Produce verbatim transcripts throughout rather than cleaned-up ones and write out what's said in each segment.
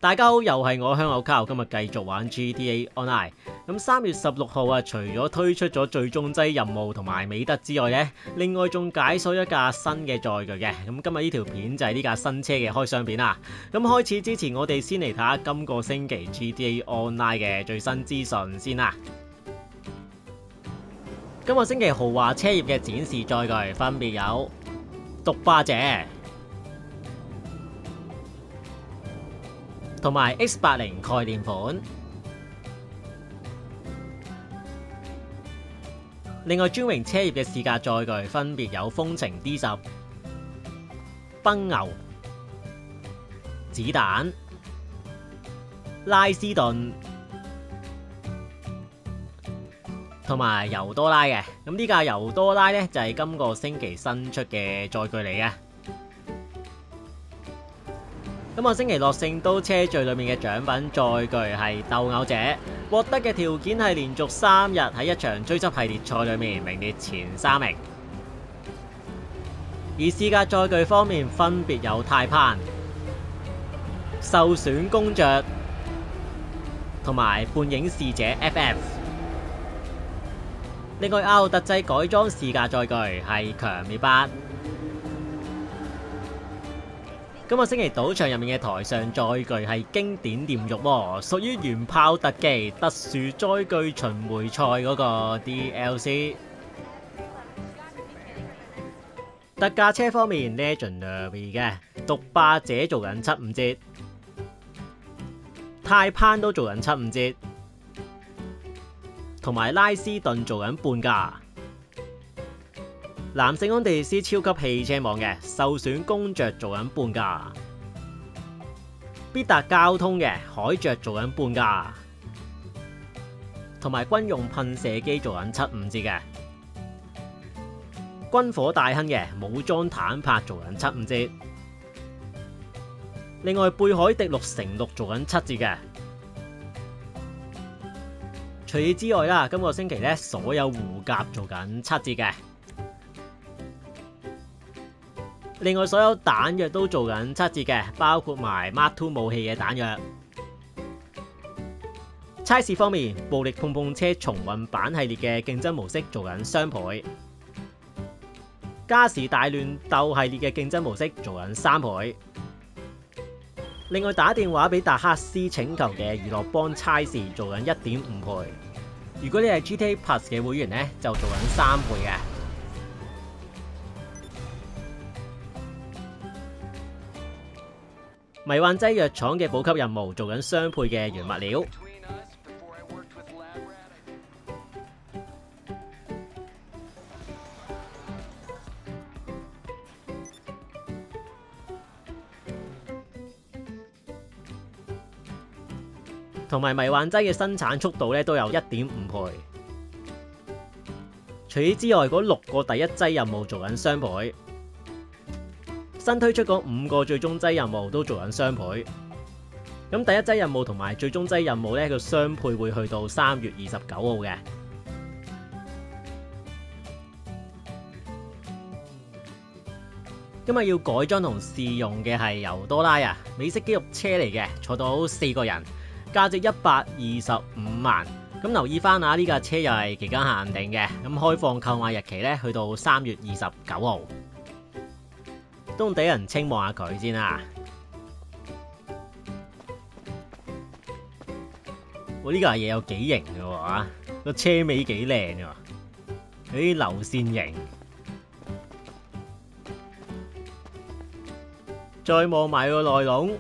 大家好，又係我香口卡，今日繼續玩 G T A Online。咁三月十六號啊，除咗推出咗最終劑任務同埋美德之外呢，另外仲解鎖一架新嘅載具嘅。咁今日呢條片就係呢架新車嘅開箱片啦。咁開始之前，我哋先嚟睇下今個星期 G T A Online 嘅最新資訊先啦。今個星期豪華車業嘅展示載具分別有獨霸者同埋 X 八十概念款，另外專榮車業嘅試駕載具分別有風程 D 十、奔牛、子彈、拉斯頓同埋尤多拉嘅。咁呢架尤多拉呢，就係今個星期新出嘅載具嚟嘅。今個星期樂聖都車序裏面嘅獎品載具係鬥牛者，獲得嘅條件係連續三日喺一場追緝系列賽裏面名列前三名。而試駕載具方面分別有泰攀、受損公爵同埋半影使者 F F。另外奧特製改裝試駕載具係強烈八。今個星期賭場入面嘅台上載具係經典煉獄喎，屬於原炮特技特殊載具巡迴賽嗰個 D L C。特價車方面 ，Legendary 嘅獨霸者做緊七五折，泰攀都做緊七五折，同埋拉斯頓做緊半價。南聖安地斯超級汽車網嘅受損公爵做緊半價，必達交通嘅海爵做緊半價，同埋軍用噴射機做緊七五折嘅，軍火大亨嘅武裝坦克做緊七五折，另外貝海迪六乘六做緊七折嘅。除此之外啦，今個星期咧所有護甲做緊七折嘅。另外所有彈藥都做緊七折嘅，包括埋 Mark 二武器嘅彈藥。差事方面，暴力碰碰車重運版系列嘅競爭模式做緊雙倍，加時大亂鬥系列嘅競爭模式做緊三倍。另外打電話俾達克斯請求嘅娛樂幫差事做緊一點五倍。如果你係 G T A Plus 嘅會員呢，就做緊三倍嘅。迷幻劑藥廠嘅補給任務做緊雙倍嘅原物料，同埋迷幻劑嘅生產速度咧都有一點五倍。除此之外，嗰六個第一劑任務做緊雙倍。新推出嗰五個最終劑任務都做緊雙倍，咁第一劑任務同埋最終劑任務呢個雙倍會去到三月二十九號嘅。今日要改裝同試用嘅係尤多拉啊，美式肌肉車嚟嘅，坐到四個人，價值一百二十五萬。咁留意翻下呢架車又係期間限定嘅，咁開放購買日期呢去到三月二十九號。都俾人清望下佢先啦。我呢架嘢有幾型嘅喎，個車尾幾靚嘅喎，有啲流線型。再望埋個內籠，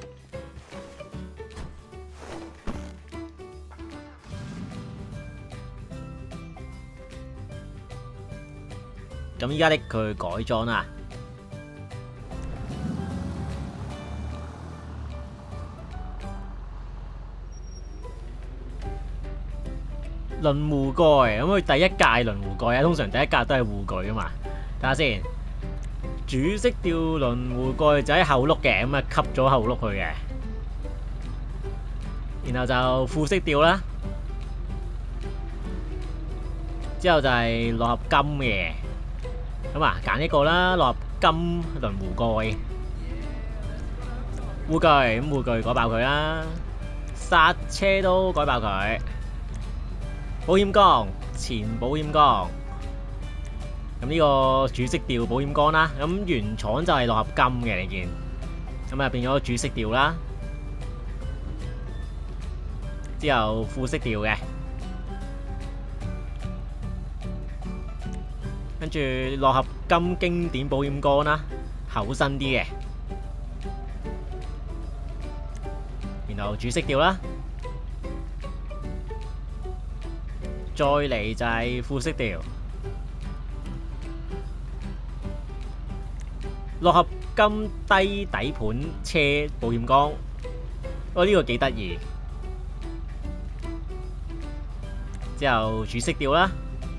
咁依家拎佢改裝啦。輪護蓋，咁佢第一屆輪護蓋啊，通常第一屆都係護具啊嘛。睇下先，主色調輪護蓋就喺後轆嘅，咁啊吸咗後轆去嘅。然後就副色調啦，之後就係六合金嘅，咁啊揀一個啦，六合金輪護蓋。 護具，咁護具改爆佢啦，剎車都改爆佢，保險桿前保險桿，咁呢個主色調保險桿啦，咁原廠就係六合金嘅，你見，咁啊變咗主色調啦，之後副色調嘅，跟住六合金經典保險桿啦，厚身啲嘅。然後主色調啦，再嚟就係副色調，六合金低底盤車保險桿，哦呢個幾得意。之後主色調啦，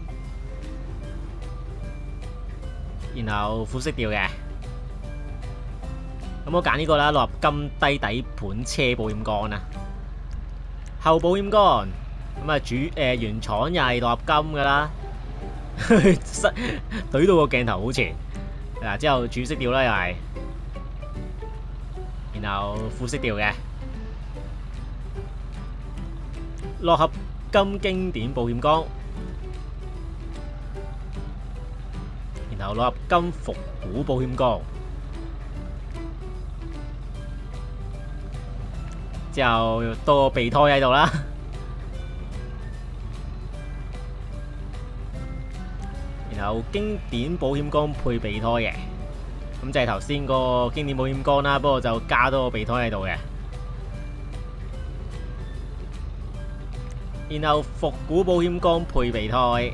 然後副色調嘅。咁我揀呢個啦，六合金低底盤車保險桿啊，後保險桿咁啊主誒、呃、原廠又係六合金噶啦，懟到個鏡頭好前嗱，之後主色調啦又係，然後副色調嘅六合金經典保險桿，然後六合金復古保險桿。之後多個備胎喺度啦，然後經典保險桿配備胎嘅，咁就係頭先個經典保險桿啦，不過就加多個備胎喺度嘅。然後復古保險桿配備胎，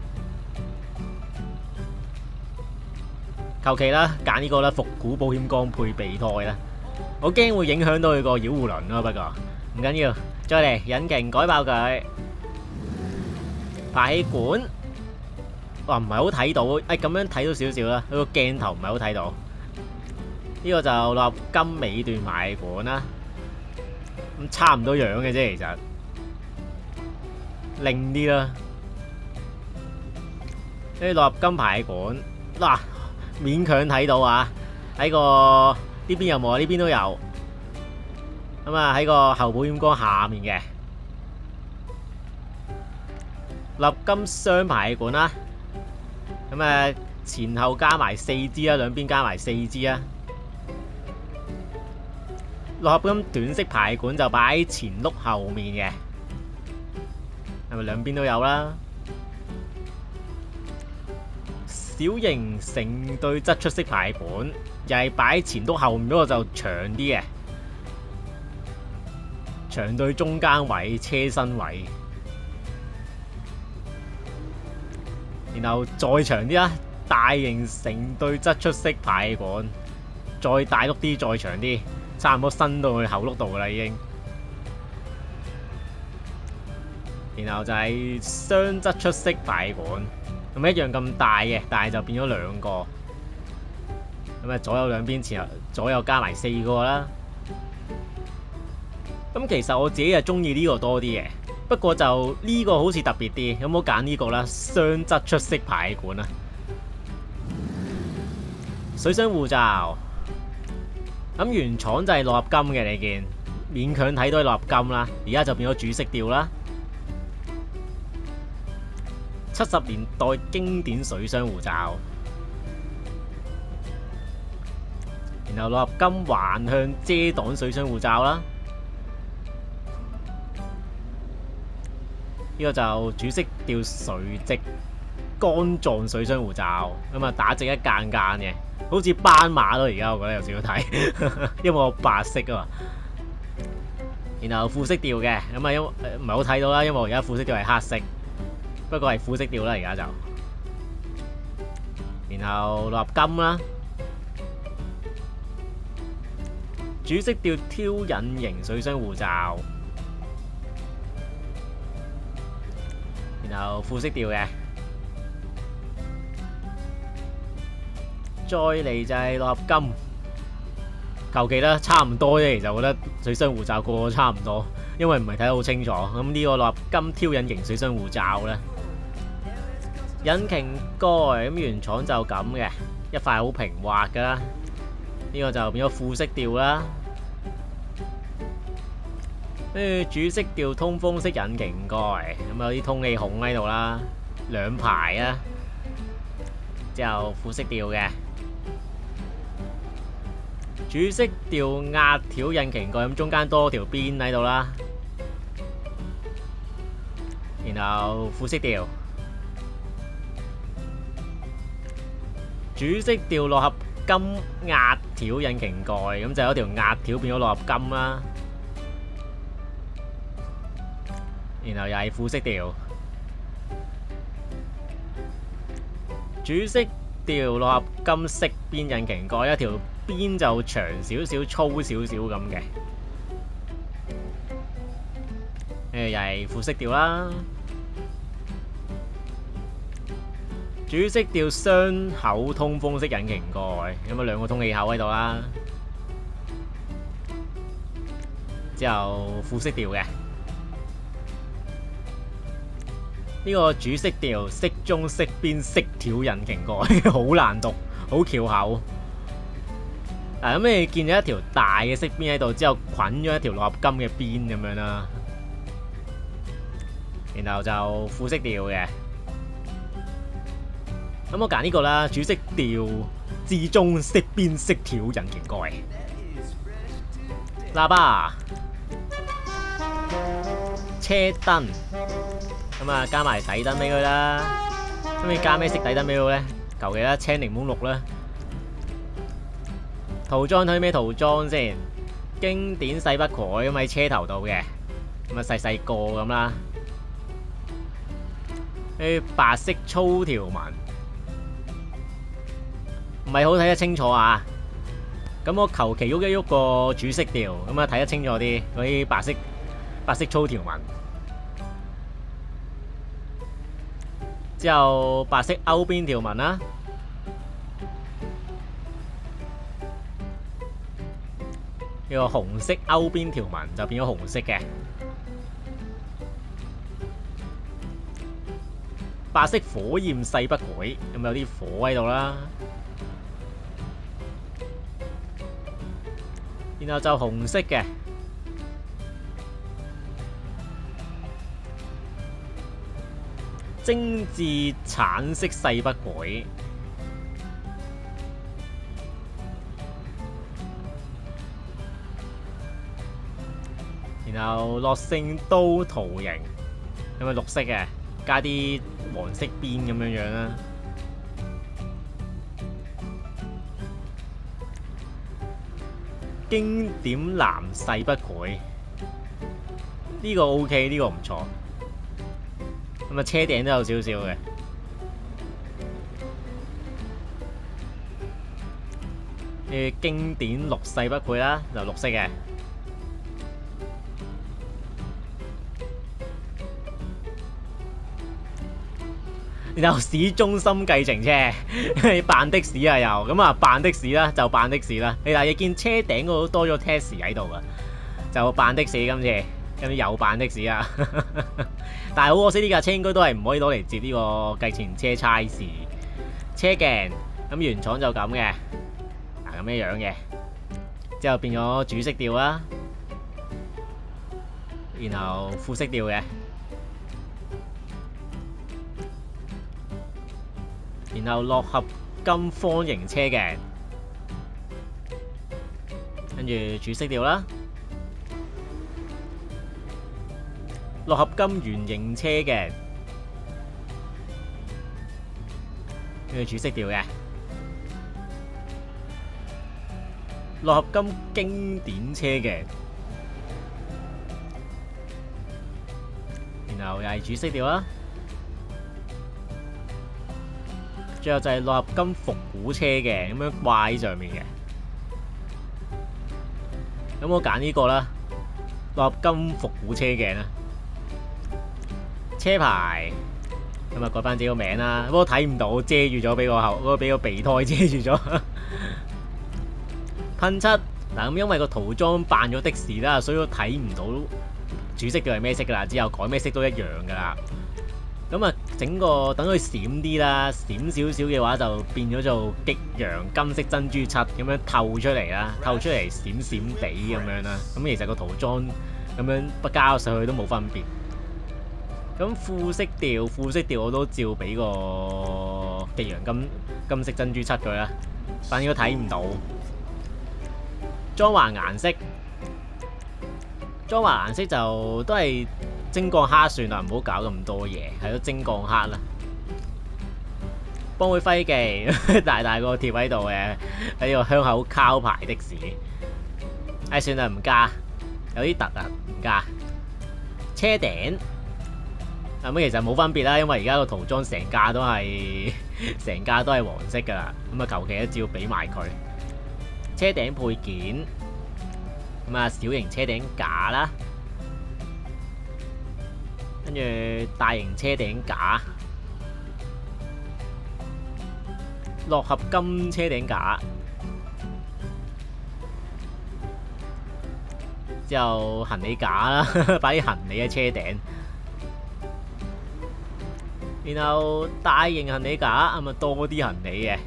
求其啦，揀呢個啦，復古保險桿配備胎啦。我驚會影響到佢個繞護輪咯，不過唔緊要，再嚟引擎改爆佢，排氣管，哇唔係好睇到，誒咁樣睇到少少啦，佢個鏡頭唔係好睇到，呢個就六合金尾段排氣管啦，咁差唔多樣嘅啫，其實靚啲啦，呢六合金排氣管，嗱勉強睇到啊，喺個。呢邊有冇啊？呢邊都有。咁啊喺個後保險桿下面嘅六合金雙排氣管啦。咁啊前後加埋四支啦，兩邊加埋四支啦。六合金短式排氣管就擺喺前轆後面嘅，係咪兩邊都有啦？小型成對側出式排氣管，又係擺喺前轆後面嗰個就長啲嘅，長對中間位車身位，然後再長啲啦，大型成對側出式排氣管，再大碌啲，再長啲，差唔多伸到去後轆度噶啦已經。然後就係雙側出式排氣管。咁一樣咁大嘅，但係就變咗兩個，咁啊左右兩邊前後左右加埋四個啦。咁其實我自己係中意呢個多啲嘅，不過就呢個好似特別啲，有冇揀呢個啦？雙側出式排氣管啦，水箱護罩。咁原廠就係六合金嘅，你見勉強睇到係六合金啦，而家就變咗主色調啦。七十年代經典水箱護罩，然後六合金橫向遮擋水箱護罩啦，呢個就主色調垂直乾狀水箱護罩，咁啊打直一間間嘅，好似斑馬咯。而家我覺得有少少睇，因為我白色啊嘛。然後副色調嘅，咁啊因唔係好睇到啦，因為我而家副色調係黑色。不過係副色調啦，而家就，然後六合金啦，主色調挑引型水箱護罩，然後副色調嘅，再嚟就係六合金，求其啦，差唔多啫。其實我覺得水箱護罩個個差唔多，因為唔係睇得好清楚。咁呢個六合金挑引型水箱護罩咧。引擎蓋咁原廠就咁嘅，一塊好平滑噶啦。呢個就變咗副色調啦。 跟住主色調通風式引擎蓋，咁有啲通氣孔喺度啦，兩排啊。之後副色調嘅主色調壓條引擎蓋，咁中間多條邊喺度啦。然後副色調主色調六合金壓條引擎蓋，咁就有條壓條變咗六合金啦。然後又係副色調主色調六合金色邊引擎蓋，一條邊就長少少、粗少少咁嘅。誒，又係副色調啦。主色調雙口通風式引擎蓋，咁啊兩個通氣口喺度啦。之後副色調嘅呢個主色調色中色邊色條引擎蓋，好難讀，好翹口。嗱，咁你見咗一條大嘅色邊喺度，之後捆咗一條六合金嘅邊咁樣啦。然後就副色調嘅。咁我揀呢個啦，主色調至中色邊色條引擎蓋，喇叭、車燈，咁啊加埋底燈俾佢啦。咁你加咩色底燈俾佢咧？求其啦，青檸檬綠啦。塗裝睇咩塗裝先？經典細不改咁喺車頭度嘅，咁啊細細個咁啦。啲白色粗條紋。唔係好睇得清楚啊！咁我求其喐一喐個主色調，咁啊睇得清楚啲嗰啲白色白色粗條紋。之後白色勾邊條紋啦，呢個紅色勾邊條紋就變咗紅色嘅。白色火焰勢不改，咁有啲火喺度啦。然後就紅色嘅，精緻橙色勢不改，然後樂聖都圖形，咁啊綠色嘅，加啲黃色邊咁樣樣啦。經典藍勢不改，呢個 OK，呢個唔錯。咁啊，車頂都有少少嘅。誒，經典綠勢不改啦，就綠色嘅。然後市中心計程車，扮的士啊又，咁啊扮的士啦，就扮的士啦。你嗱，你見車頂嗰度多咗 taxi 喺度啊，就扮的士今次，跟住又扮的士啊。但係好可惜，呢架車應該都係唔可以攞嚟接呢個計程車差事。車鏡咁原廠就咁嘅，嗱咁樣樣嘅，之後變咗主色調啦，然後副色調嘅。然後六合金方形車鏡，跟住主色調啦。六合金圓形車鏡，跟住主色調嘅。六合金經典車鏡，然後又係主色調啦。最後就係六合金復古車嘅，咁樣掛喺上面嘅。咁我揀呢個啦，六合金復古車鏡啦。車牌咁啊改翻自己個名啦，不過睇唔到，遮住咗，俾個後嗰個俾個備胎遮住咗。噴漆嗱，咁因為個塗裝扮咗的士啦，所以我睇唔到主色調係咩色噶啦，之後改咩色都一樣噶啦。咁啊，整個等佢閃啲啦，閃少少嘅話就變咗做極陽金色珍珠漆咁樣透出嚟啦，透出嚟閃閃地咁樣啦。咁其實個塗裝咁樣不加上去都冇分別。咁副色調，副色調我都照俾個極陽金金色珍珠七佢啦，但應該睇唔到。裝潢顏色，裝潢顏色就都係精鋼黑算啦，唔好搞咁多嘢，係咯精鋼黑啦。幫會徽記大大個貼喺度嘅，喺個香口靠牌的士。唉，算啦，唔加，有啲突啊，唔加。車頂咁其實冇分別啦，因為而家個塗裝成架都係成架都係黃色噶啦，咁啊求其一照俾埋佢。車頂配件，咁啊小型車頂架啦，跟住大型車頂架，六合金車頂架，之後行李架啦，擺啲行李喺車頂。然後大型行李架咁啊多啲行李嘅，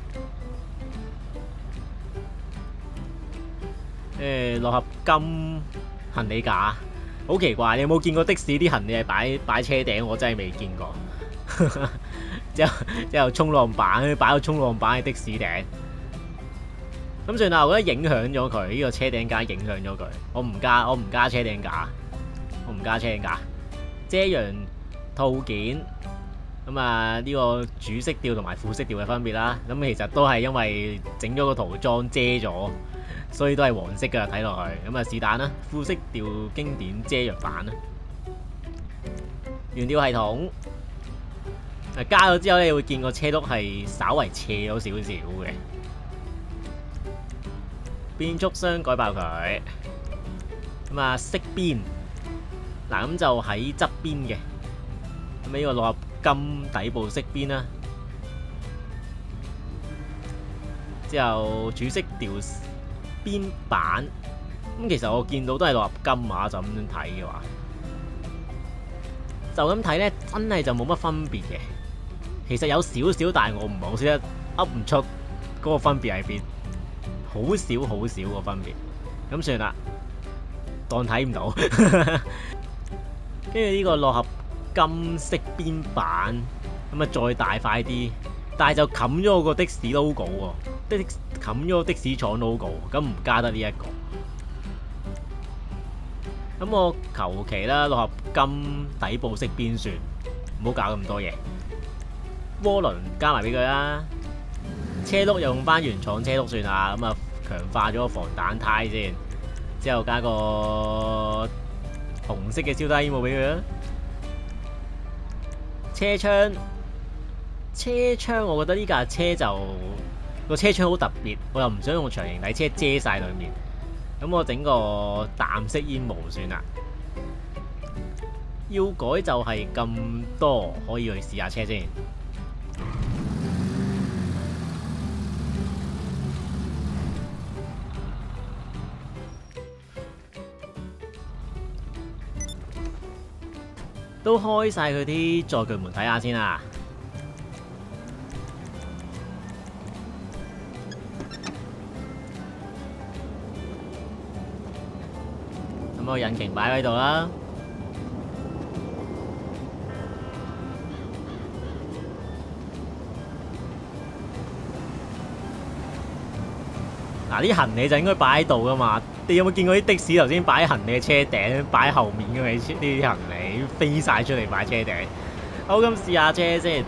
誒六合金行李架，好奇怪，你有冇見過的士啲行李係擺擺車頂？我真係未見過。之後之後衝浪板擺個衝浪板喺的士頂，咁算啦，我覺得影響咗佢呢個車頂架，影響咗佢，我唔加我唔加車頂架，我唔加車頂架，遮陽套件。咁啊，呢個主色調同埋副色調嘅分別啦，咁其實都係因為整咗個塗裝遮咗，所以都係黃色㗎，睇落去。咁啊是但啦，副色調經典遮陽板啦。懸吊系統，加咗之後咧，你會見個車轆係稍為斜咗少少嘅。變速箱改爆佢，咁啊色邊，嗱咁就喺側邊嘅，咁呢個六合金底部色邊啦，之後主色調邊板，咁其實我見到都係六合金啊，就咁樣睇嘅話，就咁睇咧，真係就冇乜分別嘅。其實有少少，但係我唔係好識得噏唔出嗰個分別喺邊，好少好少個分別，咁算啦，當睇唔到。跟住呢個六合金色邊板，咁啊再大塊啲，但係就冚咗我個的士 logo 喎，的冚咗的士廠 logo，咁唔加得呢一個。咁我求其啦，六合金底部色邊算，唔好搞咁多嘢。渦輪加埋俾佢啦，車轆又用翻原廠車轆算啦，咁啊強化咗個防彈胎先，之後加個紅色嘅燒低煙霧俾佢啦。車窗，車窗我覺得呢架車就個車窗好特別，我又唔想用長型底車遮晒裏面，咁我整個淡色煙霧算啦。要改就係咁多，可以去試下車先。都開晒佢啲載具門睇下先啦。咁個引擎擺喺度啦。嗱，啲行李就應該擺喺度噶嘛。你有冇見過啲的士頭先擺行李嘅車頂，擺喺後面嘅呢啲行李飛晒出嚟擺車頂？好，咁試下車先。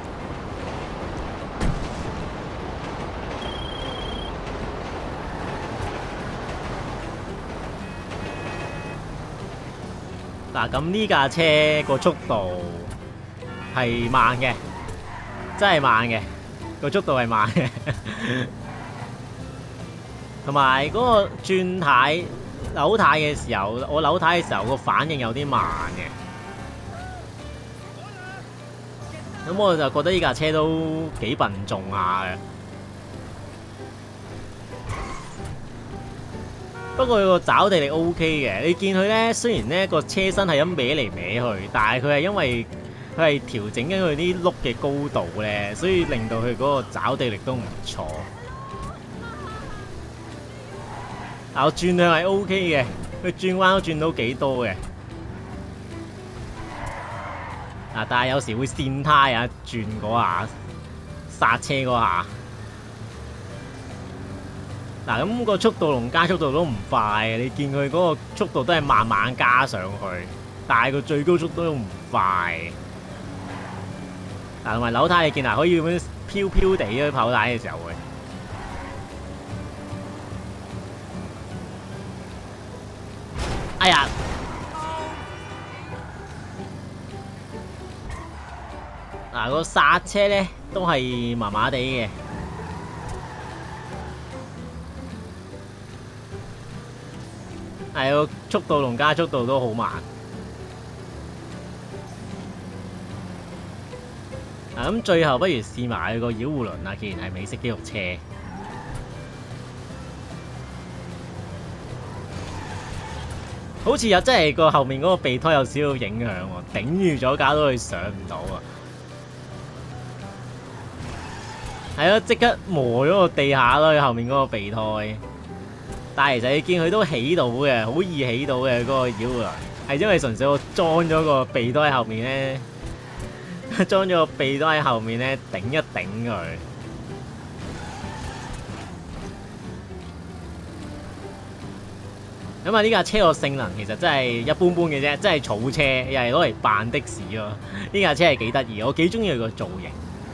嗱，咁呢架車個速度係慢嘅，真係慢嘅，個速度係慢嘅。同埋嗰個轉軚扭軚嘅時候，我扭軚嘅時候個反應有啲慢嘅，咁我就覺得呢架車都幾笨重下嘅。不過佢個抓地力 O K 嘅，你見佢咧，雖然咧個車身係咁歪嚟歪去，但係佢係因為佢係調整緊佢啲轆嘅高度咧，所以令到佢嗰個抓地力都唔錯。我轉向係 O K 嘅，佢佢轉彎都轉到幾多嘅。嗱，但係有時會跣胎啊，轉嗰下剎車嗰下。嗱，咁個速度同加速度都唔快嘅，你見佢嗰個速度都係慢慢加上去，但係個最高速度都唔快。嗱，同埋扭軚你見啊，可以咁樣飄飄地去跑軚嘅時候會。哎呀！嗱，個剎車咧都係麻麻地嘅。係個速度同加速度都好慢。嗱，咁最後不如試埋個繞護輪啦，既然係美式肌肉車。好似又真係個後面嗰個備胎有少少影響喎，頂住咗搞到佢上唔到啊！係咯，即刻磨咗個地下咯，佢後面嗰個備胎。但係其實你見佢都起到嘅，好易起到嘅嗰個繞護輪，係因為純粹我裝咗個備胎喺後面咧，裝咗個備胎喺後面咧頂一頂佢。咁啊，呢架車個性能其實真係一般般嘅啫，真係草車，又係攞嚟扮的士咯。呢架車係幾得意，我幾中意佢個造型。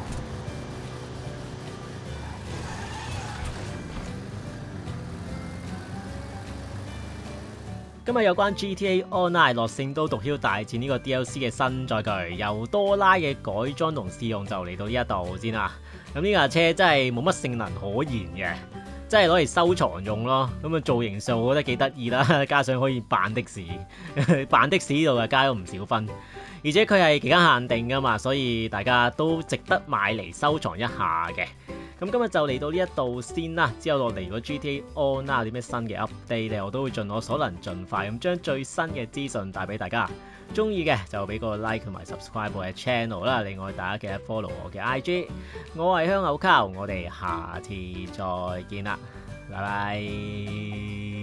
今日有關 G T A Online 樂聖都毒梟大戰呢個 D L C 嘅新載具，由多拉嘅改裝同試用就嚟到呢一度先啦。咁呢架車真係冇乜性能可言嘅，真係攞嚟收藏用咯。咁啊造型上我覺得幾得意啦，加上可以扮的士，扮的士呢度啊加咗唔少分。而且佢係期間限定噶嘛，所以大家都值得買嚟收藏一下嘅。咁今日就嚟到呢一度先啦，之後落嚟如果 G T A Online 有啲咩新嘅 update 咧，我都會盡我所能盡快咁將最新嘅資訊帶俾大家。中意嘅就俾個 like 同埋 subscribe 我嘅 channel 啦。另外大家記得 follow 我嘅 I G， 我係香口膠，我哋下次再見啦，拜拜。